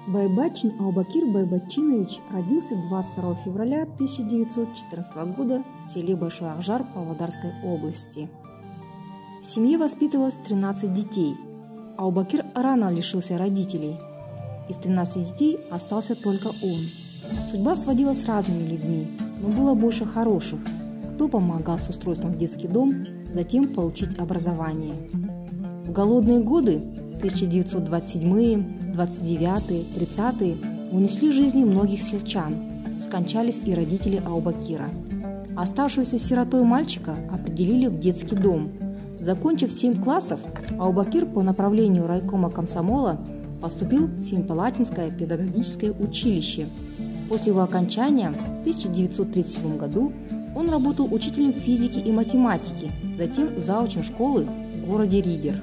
Байбачин Аубакир Байбачинович родился 22 февраля 1914 года в селе Большой Акжар Павлодарской области. В семье воспитывалось 13 детей. Аубакир рано лишился родителей. Из 13 детей остался только он. Судьба сводила с разными людьми, но было больше хороших, кто помогал с устройством в детский дом, затем получить образование. В голодные годы 1927, 29, 30 унесли жизни многих сельчан, скончались и родители Аубакира. Оставшегося сиротой мальчика определили в детский дом. Закончив 7 классов, Аубакир по направлению райкома комсомола поступил в Семипалатинское педагогическое училище. После его окончания в 1937 году он работал учителем физики и математики, затем заучем школы в городе Ридер.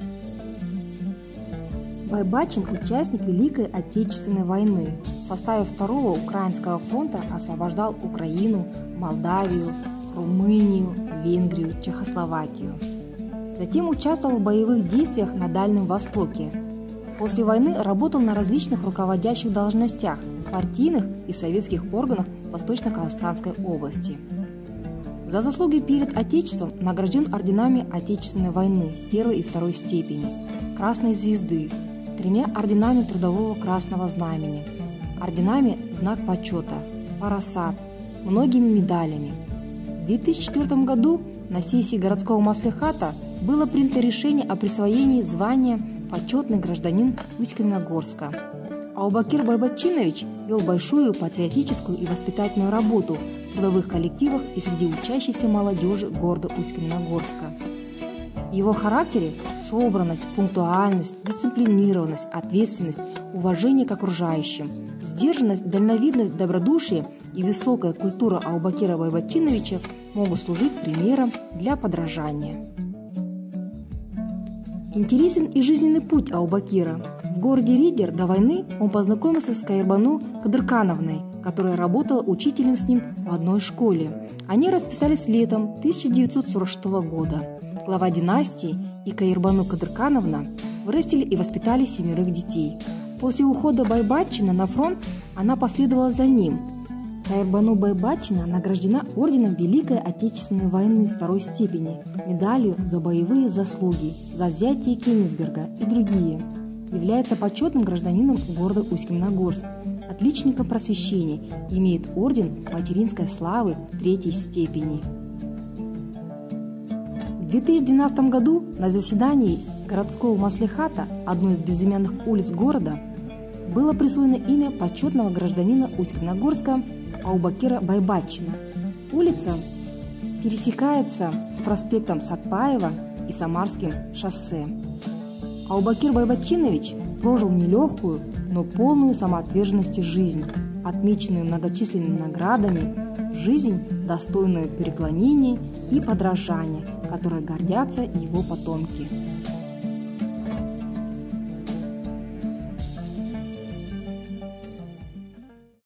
Байбачин – участник Великой Отечественной войны. В составе Второго Украинского фронта освобождал Украину, Молдавию, Румынию, Венгрию, Чехословакию. Затем участвовал в боевых действиях на Дальнем Востоке. После войны работал на различных руководящих должностях в партийных и советских органах Восточно-Казахстанской области. За заслуги перед Отечеством награжден орденами Отечественной войны первой и второй степени, Красной звезды, 3 орденами Трудового Красного Знамени, орденами Знак почета, Парасат, многими медалями. В 2004 году на сессии городского маслихата было принято решение о присвоении звания «Почетный гражданин Усть-Каменогорска». Аубакир Байбачинович вел большую патриотическую и воспитательную работу в трудовых коллективах и среди учащейся молодежи города Усть-Каменогорска. В его характере собранность, пунктуальность, дисциплинированность, ответственность, уважение к окружающим, сдержанность, дальновидность, добродушие и высокая культура Аубакира Байбачиновича могут служить примером для подражания. Интересен и жизненный путь Аубакира. В городе Ридер до войны он познакомился с Кайырбану Кадыркановной, которая работала учителем с ним в одной школе. Они расписались летом 1946 года. Глава династии и Кайырбану Кадыркановна вырастили и воспитали 7 детей. После ухода Байбачина на фронт она последовала за ним. Кайырбану Байбачина награждена орденом Великой Отечественной войны второй степени, медалью за боевые заслуги, за взятие Кенигсберга и другие. Является почетным гражданином города Усть-Каменогорск, отличником просвещения, имеет орден материнской славы 3 степени. В 2012 году на заседании городского маслихата одной из безымянных улиц города было присвоено имя почетного гражданина Усть-Каменогорска Аубакира Байбачина. Улица пересекается с проспектом Сатпаева и Самарским шоссе. Аубакир Байбачинович прожил нелегкую, но полную самоотверженности жизнь, отмеченную многочисленными наградами, жизнь, достойную преклонения и подражания, которой гордятся его потомки.